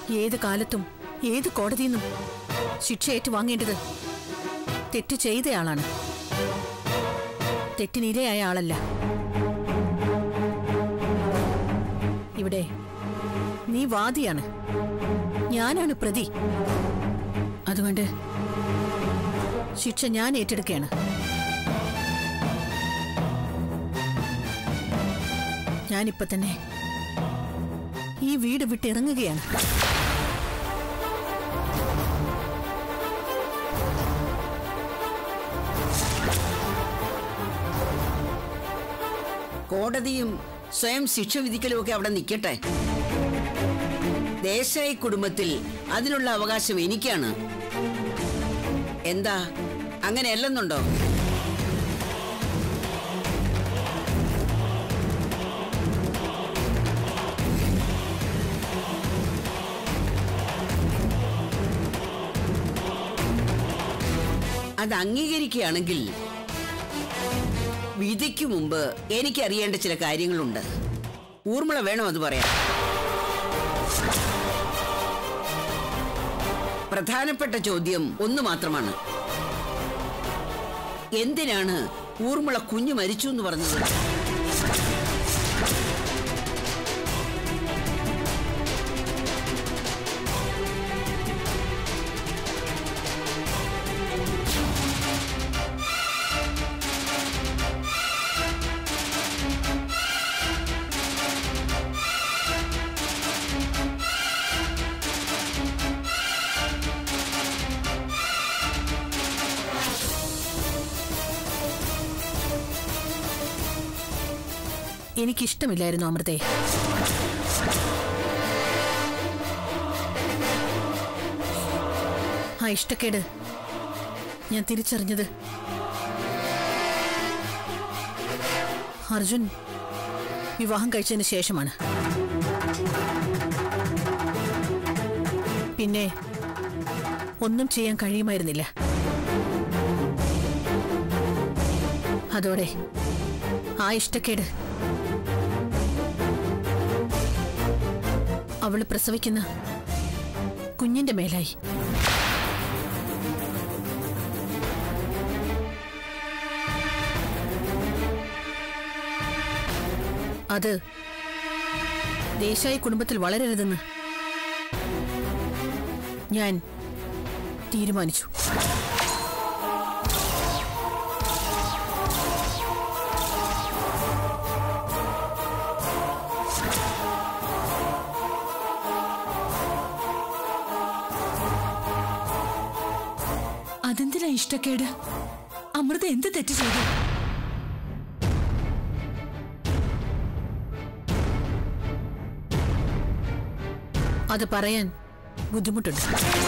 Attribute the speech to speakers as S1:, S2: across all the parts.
S1: ഏത് കാലത്തും ഏത് കോടതിയിൽ നിന്നും ശിക്ഷ ഏറ്റുവാങ്ങേണ്ടത് തെറ്റ് ചെയ്തയാളാണ്, തെറ്റിനിരയായ ആളല്ല. ഇവിടെ നീ വാദിയാണ്, ഞാനാണ് പ്രതി. അതുകൊണ്ട് ശിക്ഷ ഞാൻ ഏറ്റെടുക്കുകയാണ്. ഞാനിപ്പോ തന്നെ ഈ വീട് വിട്ടിറങ്ങുകയാണ്.
S2: കോടതിയും സ്വയം ശിക്ഷ വിധിക്കലുമൊക്കെ അവിടെ നിൽക്കട്ടെ. ദേശായി കുടുംബത്തിൽ അതിനുള്ള അവകാശം എനിക്കാണ്. എന്താ അങ്ങനെയല്ലെന്നുണ്ടോ? അത് അംഗീകരിക്കുകയാണെങ്കിൽ വിധിക്കു മുമ്പ് എനിക്കറിയേണ്ട ചില കാര്യങ്ങളുണ്ട്. ഊർമിള വേണം അത് പറയാൻ. പ്രധാനപ്പെട്ട ചോദ്യം ഒന്ന് മാത്രമാണ്. എന്തിനാണ് ഊർമിള കുഞ്ഞു മരിച്ചു എന്ന് പറഞ്ഞത്?
S1: എനിക്കിഷ്ടമില്ലായിരുന്നു അമൃതേ. ആ ഇഷ്ടക്കേട് ഞാൻ തിരിച്ചറിഞ്ഞത് അർജുൻ വിവാഹം കഴിച്ചതിന് ശേഷമാണ്. പിന്നെ ഒന്നും ചെയ്യാൻ കഴിയുമായിരുന്നില്ല. അതോടെ ആ ഇഷ്ടക്കേട് അവള് പ്രസവിക്കുന്ന കുഞ്ഞിന്റെ മേലായി. അത് ദേശായി കുടുംബത്തിൽ വളരരുതെന്ന് ഞാൻ തീരുമാനിച്ചു.
S3: അതെന്തിനാ ഇഷ്ടക്കേട്? അമൃത എന്ത് തെറ്റ് ചെയ്തു?
S1: അത് പറയാൻ ബുദ്ധിമുട്ടുണ്ട്.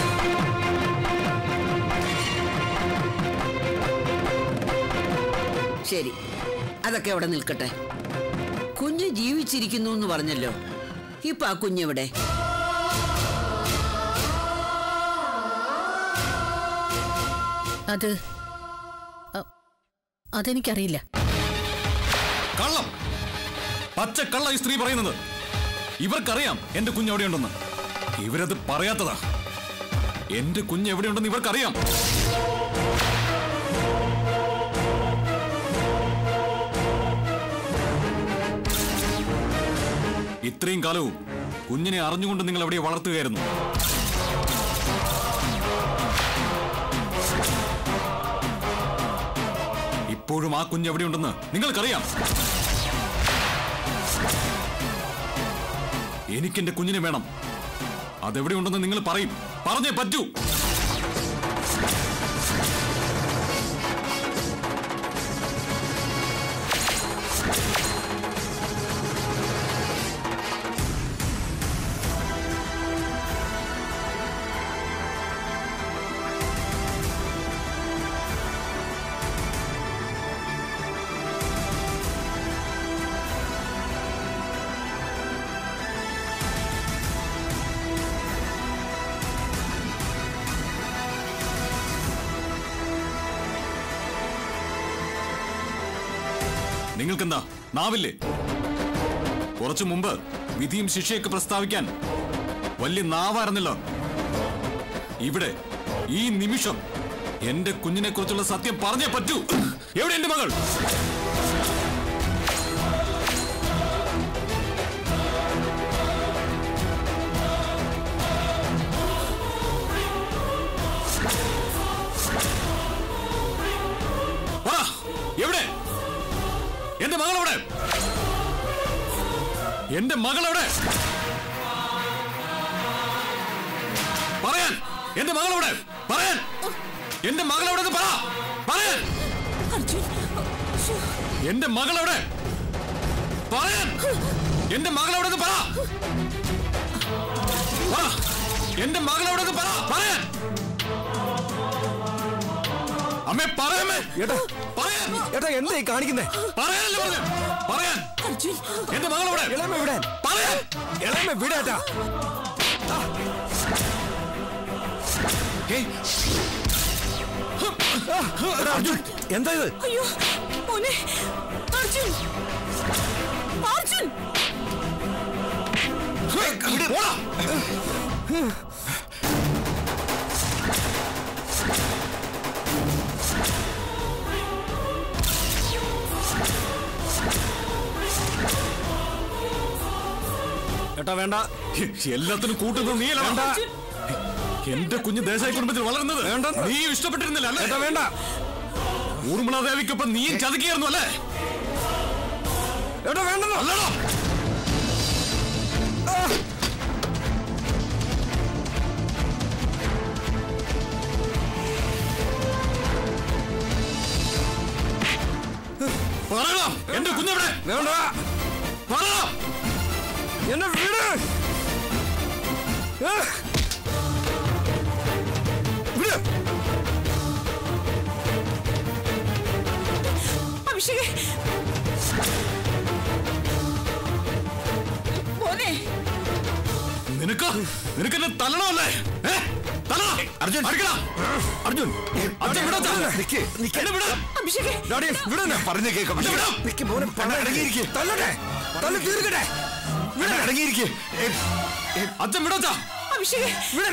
S2: ശരി, അതൊക്കെ അവിടെ നിൽക്കട്ടെ. കുഞ്ഞ് ജീവിച്ചിരിക്കുന്നു എന്ന് പറഞ്ഞല്ലോ. ഇപ്പൊ ആ കുഞ്ഞെവിടെ?
S1: അതെനിക്കറിയില്ല.
S4: കള്ളം, പച്ചക്കള്ള ഈ സ്ത്രീ പറയുന്നത്. ഇവർക്കറിയാം എന്റെ കുഞ്ഞ് എവിടെയുണ്ടെന്ന്. ഇവരത് പറയാത്തതാ. എന്റെ കുഞ്ഞ് എവിടെയുണ്ടെന്ന് ഇവർക്കറിയാം. ഇത്രയും കാലവും കുഞ്ഞിനെ അറിഞ്ഞുകൊണ്ട് നിങ്ങൾ എവിടെ വളർത്തുകയായിരുന്നു. ഇപ്പോഴും ആ കുഞ്ഞ് എവിടെയുണ്ടെന്ന് നിങ്ങൾക്കറിയാം. എനിക്കെന്റെ കുഞ്ഞിനെ വേണം. അതെവിടെയുണ്ടെന്ന് നിങ്ങൾ പറയും. പറഞ്ഞേ പറ്റൂ. നിങ്ങൾക്കെന്താ നാവില്ലേ? കുറച്ചു മുമ്പ് വിധിയും ശിക്ഷയൊക്കെ പ്രസ്താവിക്കാൻ വലിയ നാവായിരുന്നല്ലോ. ഇവിടെ ഈ നിമിഷം എന്റെ കുഞ്ഞിനെ കുറിച്ചുള്ള സത്യം പറഞ്ഞേ പറ്റൂ. എവിടെ എന്റെ മകൾ? എവിടെ എന്റെ മകൾ? എവിടെ എന്റെ മകൾ? എവിടെ പറയാൻ? എന്റെ മകൾ എവിടെ? പറയാൻ. എന്റെ മകൾ എവിടെ? പറയാൻ. എന്റെ മകൾ എവിടെ? പറയാൻ. എന്റെ മകൾ എവിടെ? എന്റെ മകൾ എവിടെ? പറയാൻ. അമ്മേ പറയാമേ. പറയാൻ.
S5: എന്തായി കാണിക്കുന്നേ?
S4: പറയാനല്ലേ പറഞ്ഞു. പറയാൻ. എന്റെ മകൾ എവിടെ?
S5: ഇളമ വിടാൻ.
S4: പറയാൻ.
S5: ഇളമ വിടാട്ടാ. അർജുൻ, എന്താ ഇത്?
S3: അയ്യോ മോനെ അർജുൻ, അർജുൻ
S5: ഏട്ടാ വേണ്ട.
S4: എല്ലാത്തിനും കൂട്ടുന്നത് നീയല്ല.
S5: വേണ്ട.
S4: എന്റെ കുഞ്ഞ് ദേശായി കുടുംബത്തിൽ വളർന്നത് നീ ഇഷ്ടപ്പെട്ടിരുന്നില്ല അല്ലേ?
S5: ഏട്ടാ വേണ്ട.
S4: ഊർമിളാദേവിക്കൊപ്പം നീയും ചതുക്കിയായിരുന്നു അല്ലേ?
S5: ഏട്ടാ വേണ്ടല്ലോ.
S4: അല്ലടോ. പറയണോ എന്റെ കുഞ്ഞെവിടെ?
S5: വേണ്ട.
S4: പറയണോ?
S5: എന്നെ വീട്.
S3: അഭിഷേക് മോനെ,
S4: നിനക്കെന്നെ തല്ലണോ അല്ലേ? അർജുൻ അർജുൻ
S3: അഭിഷേക്
S5: പറഞ്ഞു കേൾക്കാം.
S4: അച്ഛൻ വിടോച്ചാ.
S3: അഭിഷേക്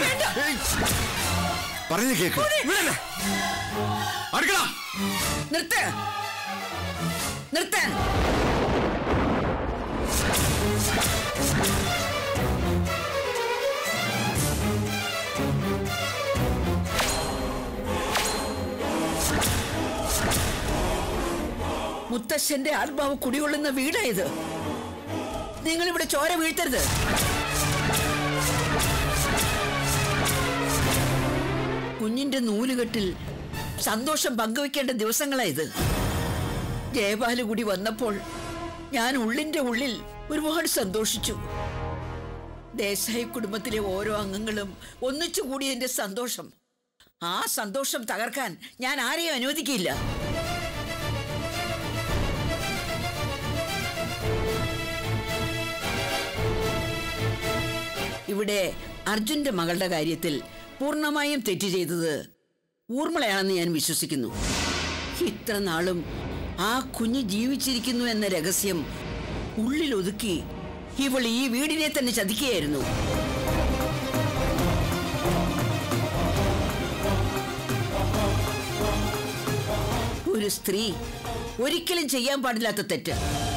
S5: പറഞ്ഞു കേക്ക്.
S4: അടുക്കള
S2: നിർത്ത്. നിർത്താൻ. മുത്തശ്ശന്റെ ആത്മാവ് കുടികൊള്ളുന്ന വീടായത്. നിങ്ങളിവിടെ ചോര വീഴ്ത്തരുത്. കുഞ്ഞിന്റെ നൂലുകെട്ടിൽ സന്തോഷം പങ്കുവെക്കേണ്ട ദിവസങ്ങളായത്. ജയപാല് കൂടി വന്നപ്പോൾ ഞാൻ ഉള്ളിന്റെ ഉള്ളിൽ ഒരുപാട് സന്തോഷിച്ചു. ദേശായി കുടുംബത്തിലെ ഓരോ അംഗങ്ങളും ഒന്നിച്ചുകൂടിയതിന്റെ സന്തോഷം, ആ സന്തോഷം തകർക്കാൻ ഞാൻ ആരെയും അനുവദിക്കില്ല. ഇവിടെ അർജുന്റെ മകളുടെ കാര്യത്തിൽ പൂർണ്ണമായും തെറ്റ് ചെയ്തത് ഊർമിളയാണെന്ന് ഞാൻ വിശ്വസിക്കുന്നു. ഇത്ര നാളും ആ കുഞ്ഞ് ജീവിച്ചിരിക്കുന്നു എന്ന രഹസ്യം ഉള്ളിലൊതുക്കി ഇവൾ ഈ വീടിനെ തന്നെ ചതിക്കുകയായിരുന്നു. ഒരു സ്ത്രീ ഒരിക്കലും ചെയ്യാൻ പാടില്ലാത്ത തെറ്റ്.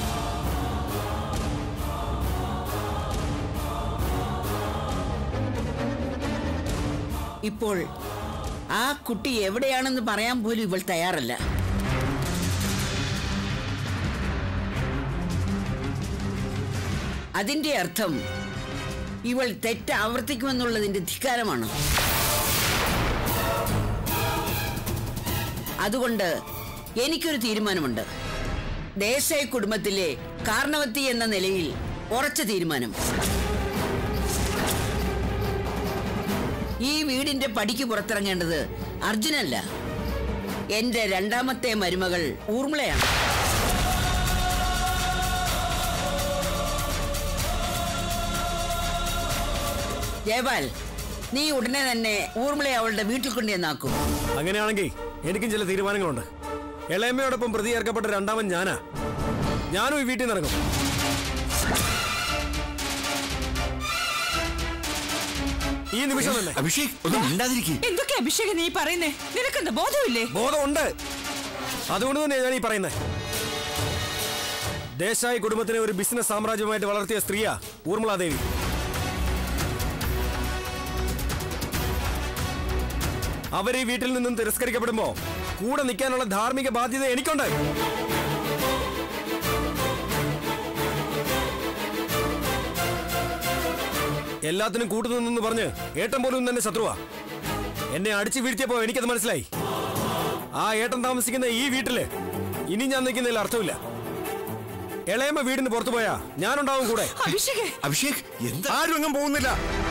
S2: ഇപ്പോൾ ആ കുട്ടി എവിടെയാണെന്ന് പറയാൻ പോലും ഇവൾ തയ്യാറല്ല. അതിന്റെ അർത്ഥം ഇവൾ തെറ്റ് ആവർത്തിക്കുമെന്നുള്ളതിന്റെ ധിക്കാരമാണ്. അതുകൊണ്ട് എനിക്കൊരു തീരുമാനമുണ്ട്. ദേശായി കുടുംബത്തിലെ കാരണവത്തി എന്ന നിലയിൽ ഉറച്ച തീരുമാനം. ഈ വീടിന്റെ പടിക്ക് പുറത്തിറങ്ങേണ്ടത് അർജുനല്ല, എന്റെ രണ്ടാമത്തെ മരുമകൾ ഊർമിളയാണ്. ജയപാൽ, നീ ഉടനെ തന്നെ ഊർമിളയെ അവളുടെ വീട്ടിൽ കൊണ്ടുവന്നാക്കും.
S5: അങ്ങനെയാണെങ്കിൽ എനിക്കും ചില തീരുമാനങ്ങളുണ്ട്. ഇളയമ്മയോടൊപ്പം പ്രതി ചേർക്കപ്പെട്ട രണ്ടാമൻ ഞാനും ഈ വീട്ടിൽ നിന്ന് ഇറങ്ങും. ഈ നിമിഷം തന്നെ.
S4: അഭിഷേക് ഒന്നും മിണ്ടാതിരിക്കുക.
S3: എന്തൊക്കെ അഭിഷേക് നീ പറയുന്നേ? നിനക്കെന്താ ബോധമില്ലേ?
S5: ബോധമുണ്ട്. അതുകൊണ്ട് തന്നെ ഞാൻ ഈ പറയുന്നത്. ദേശായി കുടുംബത്തിനെ ഒരു ബിസിനസ് സാമ്രാജ്യമായിട്ട് വളർത്തിയ സ്ത്രീയാ ഊർമിളാദേവി. അവർ ഈ വീട്ടിൽ നിന്നും തിരസ്കരിക്കപ്പെടുമ്പോ കൂടെ നിൽക്കാനുള്ള ധാർമ്മിക ബാധ്യത എനിക്കുണ്ട്. എല്ലാത്തിനും കൂട്ടുനിന്നെന്ന് പറഞ്ഞ് ഏട്ടൻ പോലും തന്നെ ശത്രുവാ. എന്നെ അടിച്ചു വീഴ്ത്തിയപ്പോ എനിക്കത് മനസ്സിലായി. ആ ഏട്ടൻ താമസിക്കുന്ന ഈ വീട്ടില് ഇനി ഞാൻ നിൽക്കുന്നതിൽ അർത്ഥമില്ല. ഇളയമ്മ വീടിന് പുറത്തു പോയാ ഞാനുണ്ടാവും കൂടെ.
S4: അഭിഷേക് എന്താ?
S6: ആരും എങ്ങും പോകുന്നില്ല.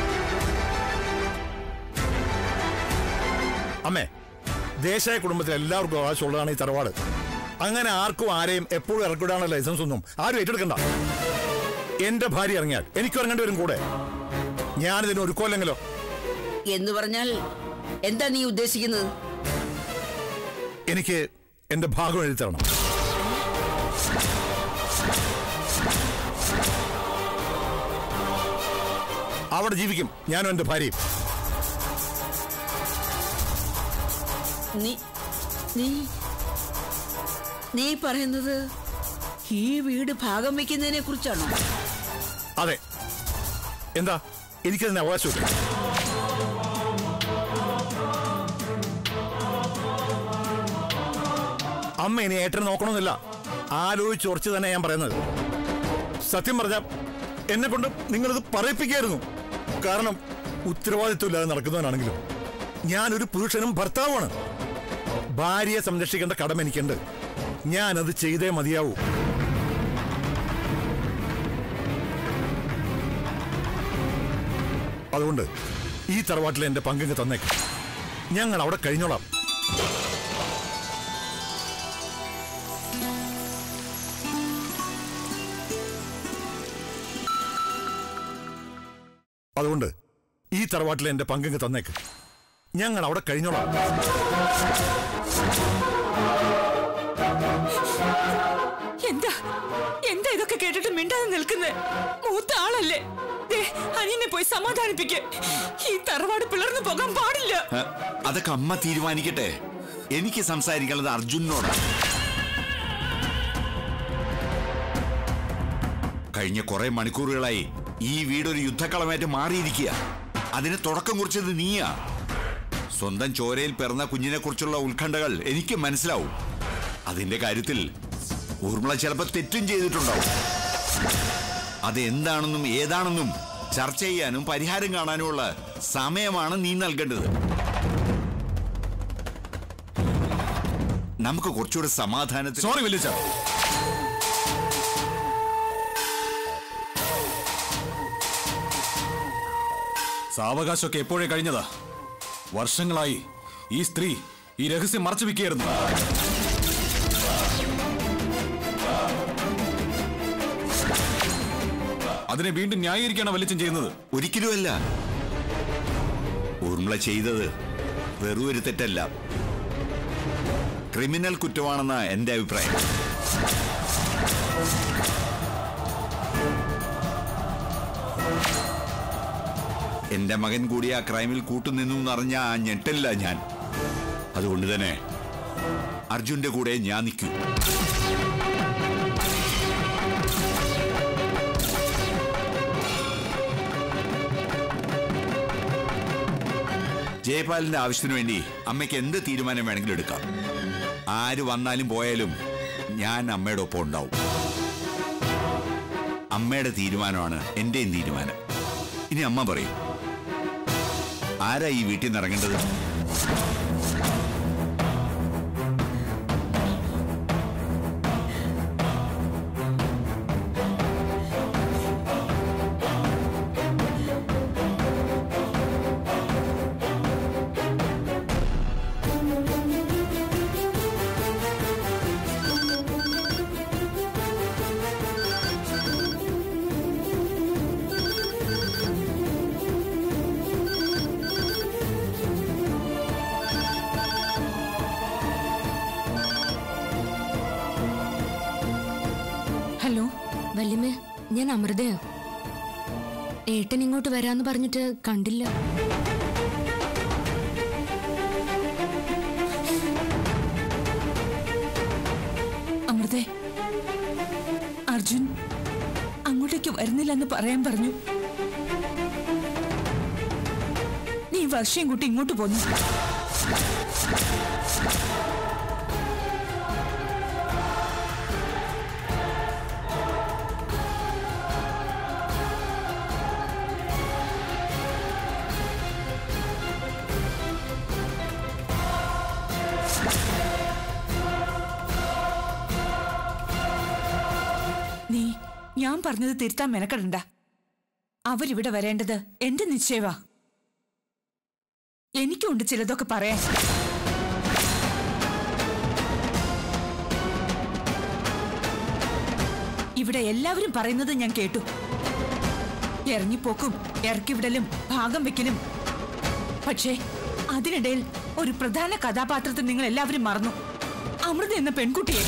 S6: അമ്മേ, ദേശായ കുടുംബത്തിൽ എല്ലാവർക്കും അവകാശമുള്ളതാണ് ഈ തറവാട്. അങ്ങനെ ആർക്കും ആരെയും എപ്പോഴും ഇറക്കിവിടാനുള്ള ലൈസൻസ് ഒന്നും ആരും ഏറ്റെടുക്കണ്ട. എന്റെ ഭാര്യ ഇറങ്ങിയാൽ എനിക്കും ഇറങ്ങേണ്ടി വരും കൂടെ. ഞാനിതിന് ഒരുക്കമല്ലെങ്കിലോ?
S2: എന്ന് പറഞ്ഞാൽ എന്താ നീ ഉദ്ദേശിക്കുന്നത്?
S6: എനിക്ക് എന്റെ ഭാഗം എഴുതി തരണം. അവിടെ ജീവിക്കും ഞാനും എന്റെ ഭാര്യയും.
S2: നീ പറയുന്നത് ഈ വീട് ഭാഗം വയ്ക്കുന്നതിനെ കുറിച്ചാണോ?
S6: അതെ. എന്താ, എനിക്കതിന് അവകാശമില്ല. അമ്മ ഇനി ഏട്ടനെ നോക്കണമെന്നില്ല. ആലോചിച്ച് ഉറച്ച് തന്നെ ഞാൻ പറയുന്നത്. സത്യം പറഞ്ഞ എന്നെ കൊണ്ട് നിങ്ങളിത് പറയിപ്പിക്കായിരുന്നു. കാരണം ഉത്തരവാദിത്വമില്ലാതെ നടക്കുന്നവനാണെങ്കിലും ഞാനൊരു പുരുഷനും ഭർത്താവുമാണ്. ഭാര്യയെ സംരക്ഷിക്കേണ്ട കടമ എനിക്കുണ്ട്. ഞാനത് ചെയ്തേ മതിയാവൂ. അതുകൊണ്ട് ഈ തറവാട്ടിലെ എന്റെ പങ്കങ്ങ് തന്നേക്ക്. ഞങ്ങൾ അവിടെ കഴിഞ്ഞോളാം. അതുകൊണ്ട് ഈ തറവാട്ടിലെ എന്റെ പങ്കങ്ങ് തന്നേക്ക്. ഞങ്ങൾ അവിടെ കഴിഞ്ഞോളാം.
S3: എന്താ എന്താ ഇതൊക്കെ കേട്ടിട്ട് മിണ്ടാതെ നിൽക്കുന്നേ? മൂത്ത ആളല്ലേ? അനിയനെ പോയി സമാധാനിപ്പിക്ക. ഈ തറവാട് പിളർന്നു പോകാൻ പാടില്ല.
S4: അതൊക്കെ അമ്മ തീരുമാനിക്കട്ടെ. എനിക്ക് സംസാരിക്കാനുള്ളത് അർജുനോടാണ്. കഴിഞ്ഞ കുറെ മണിക്കൂറുകളായി ഈ വീടൊരു യുദ്ധക്കളമായിട്ട് മാറിയിരിക്കുക. അതിന് തുടക്കം കുറിച്ചത് നീയാ. സ്വന്തം ചോരയിൽ പിറന്ന കുഞ്ഞിനെ കുറിച്ചുള്ള ഉത്കണ്ഠകൾ എനിക്ക് മനസ്സിലാവും. അതിന്റെ കാര്യത്തിൽ ഊർമിള ചിലപ്പോൾ തെറ്റും ചെയ്തിട്ടുണ്ടാവും. അതെന്താണെന്നും ഏതാണെന്നും ചർച്ച ചെയ്യാനും പരിഹാരം കാണാനുമുള്ള സമയമാണ് നീ നൽകേണ്ടത്. നമുക്ക് കുറച്ചുകൂടെ സമാധാനത്തിൽ.
S7: സോറി വലിയ സാവകാശമൊക്കെ എപ്പോഴേ കഴിഞ്ഞതാ. വർഷങ്ങളായി ഈ സ്ത്രീ ഈ രഹസ്യം മറച്ചു വെക്കുകയായിരുന്നു. അതിനെ വീണ്ടും ന്യായീകരിക്കാണ് വലിച്ചൻ ചെയ്യുന്നത്.
S4: ഒരിക്കലുമല്ല. ഊർമിള ചെയ്തത് വെറും ഒരു തെറ്റല്ല, ക്രിമിനൽ കുറ്റമാണെന്ന എന്റെ അഭിപ്രായം. എന്റെ മകൻ കൂടി ആ ക്രൈമിൽ കൂട്ടുനിന്നു എന്നറിഞ്ഞ ആ ഞെട്ടില്ല ഞാൻ. അതുകൊണ്ട് തന്നെ അർജുന്റെ കൂടെ ഞാൻ നിൽക്കൂ. ജയപാലിന്റെ ആവശ്യത്തിനു വേണ്ടി അമ്മയ്ക്ക് എന്ത് തീരുമാനം വേണമെങ്കിലും എടുക്കാം. ആര് വന്നാലും പോയാലും ഞാൻ അമ്മയുടെ ഒപ്പം ഉണ്ടാവും. അമ്മയുടെ തീരുമാനമാണ് എന്റെയും തീരുമാനം. ഇനി അമ്മ പറയും, ആരാ ഈ വീട്ടിൽ നിന്ന് ഇറങ്ങേണ്ടത്?
S8: ഹലോ വല്യമ്മേ, ഞാൻ അമൃതയാ. ഏട്ടൻ ഇങ്ങോട്ട് വരാന്ന് പറഞ്ഞിട്ട് കണ്ടില്ല.
S3: അർജുൻ അങ്ങോട്ടേക്ക് വരുന്നില്ലെന്ന് പറയാൻ പറഞ്ഞു. നീ വർഷയും കൂട്ടി ഇങ്ങോട്ട് പോന്നു. നീ ഞാൻ പറഞ്ഞത് തിരുത്താൻ മെനക്കെടണ്ട. അവരിവിടെ വരേണ്ടത് എന്റെ നിശ്ചയവാ. എനിക്കുണ്ട് ചിലതൊക്കെ പറയാൻ. ഇവിടെ എല്ലാവരും പറയുന്നത് ഞാൻ കേട്ടു. ഇറങ്ങിപ്പോക്കും ഇറക്കിവിടലും ഭാഗം വെക്കലും. പക്ഷേ അതിനിടയിൽ ഒരു പ്രധാന കഥാപാത്രത്തെ നിങ്ങൾ എല്ലാവരും മറന്നു. അമൃത എന്ന പെൺകുട്ടിയെ.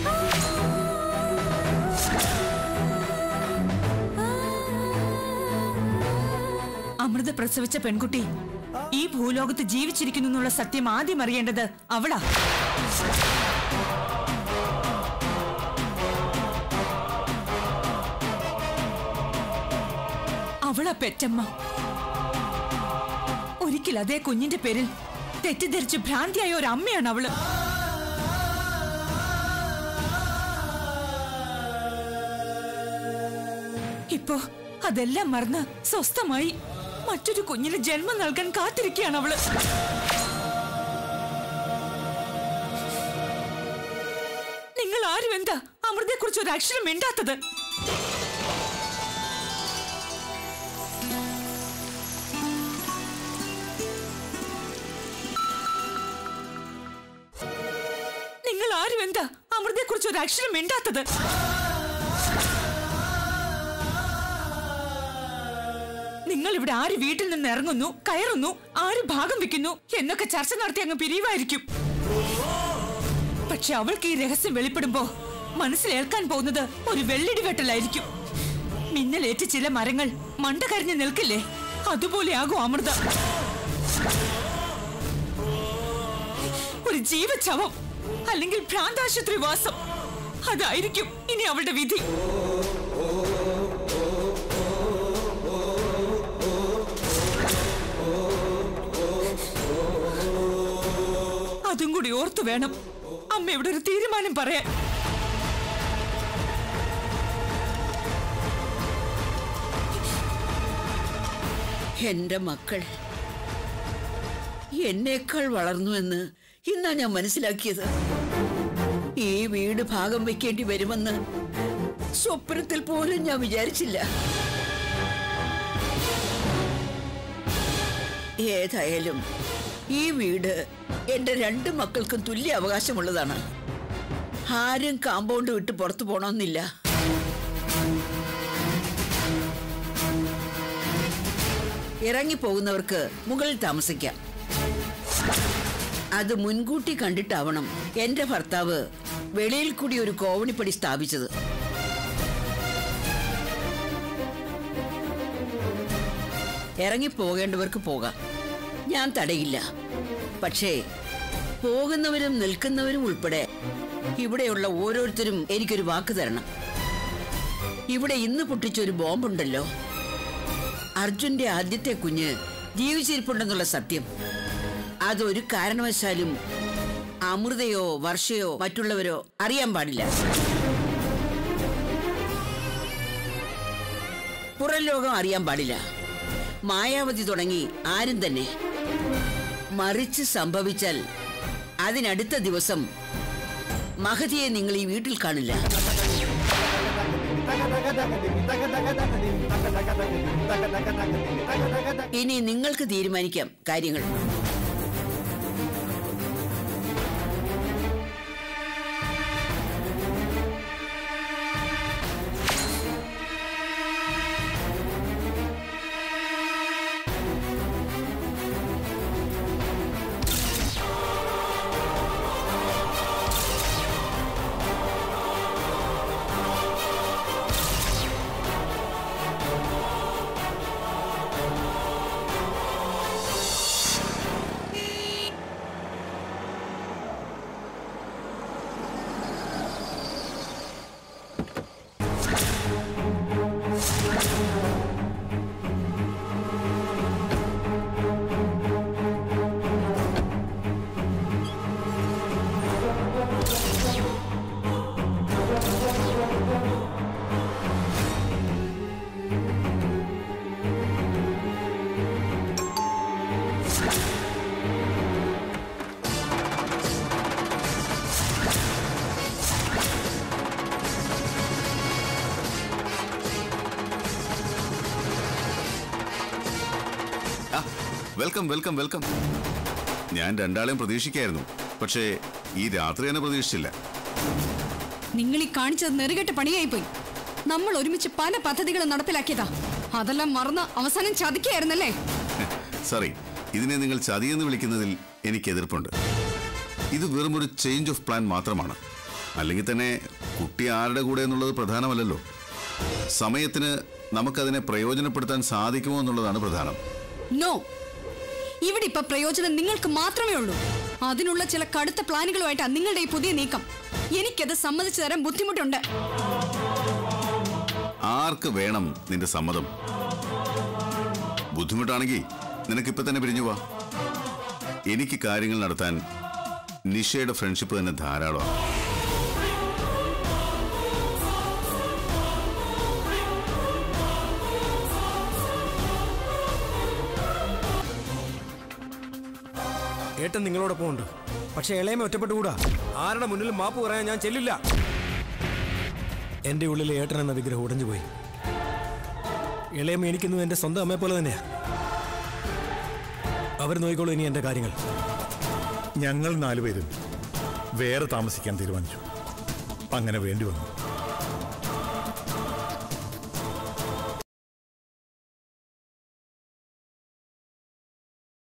S3: അമൃത പ്രസവിച്ച പെൺകുട്ടി ഈ ഭൂലോകത്ത് ജീവിച്ചിരിക്കുന്നു എന്നുള്ള സത്യം ആദ്യം അറിയേണ്ടത് അവളാ. അവളാ പെറ്റമ്മ. ഒരിക്കൽ അതേ കുഞ്ഞിന്റെ പേരിൽ തെറ്റിദ്ധരിച്ച് ഭ്രാന്തിയായ ഒരു അമ്മയാണ് അവള്. ഇപ്പോ അതെല്ലാം മറന്ന് സ്വസ്ഥമായി മറ്റൊരു കുഞ്ഞിന് ജന്മം നൽകാൻ കാത്തിരിക്കുകയാണ് അവള്. നിങ്ങൾ ആരും എന്താ അമൃതയെ കുറിച്ച് ഒരു അക്ഷരം മിണ്ടാത്തത്? നിങ്ങൾ ആരും എന്താ അമൃതയെ കുറിച്ച് ഒരു അക്ഷരം മിണ്ടാത്തത്? നിങ്ങൾ ഇവിടെ ആര് വീട്ടിൽ നിന്ന് ഇറങ്ങുന്നു, കയറുന്നു, ആര് ഭാഗം വെക്കുന്നു എന്നൊക്കെ ചർച്ച നടത്തി അങ്ങ് പിരിവായിരിക്കും. പക്ഷെ അവൾക്ക് ഈ രഹസ്യം വെളിപ്പെടുമ്പോ മനസ്സിലേൽക്കാൻ പോകുന്നത് ഒരു വെള്ളിടി വെട്ടലായിരിക്കും. മിന്നലേറ്റ് ചില മരങ്ങൾ മണ്ട കരിഞ്ഞ് നിൽക്കില്ലേ, അതുപോലെയാകും അമൃത. ഒരു ജീവച്ഛവം അല്ലെങ്കിൽ ഭ്രാന്താശുപത്രി വാസം, അതായിരിക്കും ഇനി അവളുടെ വിധി. അതും കൂടി ഓർത്തു വേണം അമ്മ ഇവിടെ ഒരു തീരുമാനം പറയാൻ.
S2: എന്റെ മക്കൾ എന്നേക്കാൾ വളർന്നു എന്ന് ഇന്നാ ഞാൻ മനസ്സിലാക്കിയത്. ഈ വീട് ഭാഗം വെക്കേണ്ടി വരുമെന്ന് സ്വപ്നത്തിൽ പോലും ഞാൻ വിചാരിച്ചില്ല. ഏതായാലും ഈ വീട് എന്റെ രണ്ട് മക്കൾക്കും തുല്യ അവകാശമുള്ളതാണ്. ആരും കാമ്പൗണ്ട് വിട്ട് പുറത്തു പോണമെന്നില്ല. ഇറങ്ങിപ്പോകുന്നവർക്ക് മുകളിൽ താമസിക്കാം. അത് മുൻകൂട്ടി കണ്ടിട്ടാവണം എന്റെ ഭർത്താവ് വെളിയിൽ കൂടി ഒരു കോവണിപ്പടി സ്ഥാപിച്ചത്. ഇറങ്ങിപ്പോകേണ്ടവർക്ക് പോകാം, ഞാൻ തടയില്ല. പക്ഷേ പോകുന്നവരും നിൽക്കുന്നവരും ഉൾപ്പെടെ ഇവിടെയുള്ള ഓരോരുത്തരും എനിക്കൊരു വാക്ക് തരണം. ഇവിടെ ഇന്ന് പൊട്ടിച്ചൊരു ബോംബുണ്ടല്ലോ, അർജുന്റെ ആദ്യത്തെ കുഞ്ഞ് ജീവിച്ചിരിപ്പുണ്ടെന്നുള്ള സത്യം, അതൊരു കാരണവശാലും അമൃതയോ വർഷയോ മറ്റുള്ളവരോ അറിയാൻ പാടില്ല. പുറം ലോകം അറിയാൻ പാടില്ല. മായാവതി തുടങ്ങി ആരും തന്നെ. മറിച്ച് സംഭവിച്ചാൽ അതിനടുത്ത ദിവസം മഹതിയെ നിങ്ങൾ ഈ വീട്ടിൽ കാണില്ല. ഇനി നിങ്ങൾക്ക് തീരുമാനിക്കാം കാര്യങ്ങൾ.
S9: Welcome welcome welcome. ഞാൻ രണ്ടാളെയും പ്രതീക്ഷിക്കായിരുന്നു, പക്ഷേ ഈ രാത്രി തന്നെ പ്രതീക്ഷിച്ചില്ല.
S10: നിങ്ങൾ ഈ കാണിച്ചത് നെറുകെട്ട പണിയായിപ്പോയി. നമ്മൾ ഒരുമിച്ച് പല പദ്ധതികളും നടപ്പിലാക്കിയതാ. അതെല്ലാം മറന്ന് അവസാനം ചതിക്കായിരുന്നല്ലേ?
S9: സോറി, ഇതിനെ നിങ്ങൾ ചതിയെന്ന് വിളിക്കുന്നതിൽ എനിക്ക് എതിർപ്പുണ്ട്. ഇത് വെറും ഒരു ചേഞ്ച് ഓഫ് പ്ലാൻ മാത്രമാണ്. അല്ലെങ്കിൽ തന്നെ കുട്ടി ആരുടെ കൂടെ എന്നുള്ളത് പ്രധാനമല്ലല്ലോ. സമയത്തിന് നമുക്കതിനെ പ്രയോജനപ്പെടുത്താൻ സാധിക്കുമോ എന്നുള്ളതാണ് പ്രധാനം.
S10: നോ, ഇവിടെ ഇപ്പൊ പ്രയോജനം നിങ്ങൾക്ക് മാത്രമേ ഉള്ളൂ. അതിനുള്ള ചില കടുത്ത പ്ലാനുകളുമായിട്ടാണ് നിങ്ങളുടെ ഈ പുതിയ നീക്കം. എനിക്കത് സമ്മതിച്ചു തരാൻ ബുദ്ധിമുട്ടുണ്ട്.
S9: ആർക്ക് വേണം നിന്റെ സമ്മതം? ബുദ്ധിമുട്ടാണെങ്കിൽ നിനക്കിപ്പോ തന്നെ പിരിഞ്ഞു പോവാ. എനിക്ക് കാര്യങ്ങൾ നടത്താൻ നിഷയുടെ ഫ്രണ്ട്ഷിപ്പ് തന്നെ ധാരാളമാണ്.
S5: ഏട്ടൻ നിങ്ങളോടൊപ്പം ഉണ്ട്. പക്ഷെ ഇളയമ ഒറ്റപ്പെട്ടുകൂടാ. ആരുടെ മുന്നിലും മാപ്പ് പറയാൻ ഞാൻ ചെല്ലില്ല. എന്റെ ഉള്ളിലെ ഏട്ടൻ എന്ന വിഗ്രഹം ഉടഞ്ഞുപോയി. ഇളയമ എനിക്കിന്നും എന്റെ സ്വന്തം അമ്മയെ പോലെ തന്നെയാ. അവർ നോക്കിക്കോളൂ ഇനി എന്റെ കാര്യങ്ങൾ.
S6: ഞങ്ങൾ 4 പേരും വേറെ താമസിക്കാൻ തീരുമാനിച്ചു. അങ്ങനെ വേണ്ടി വന്നു.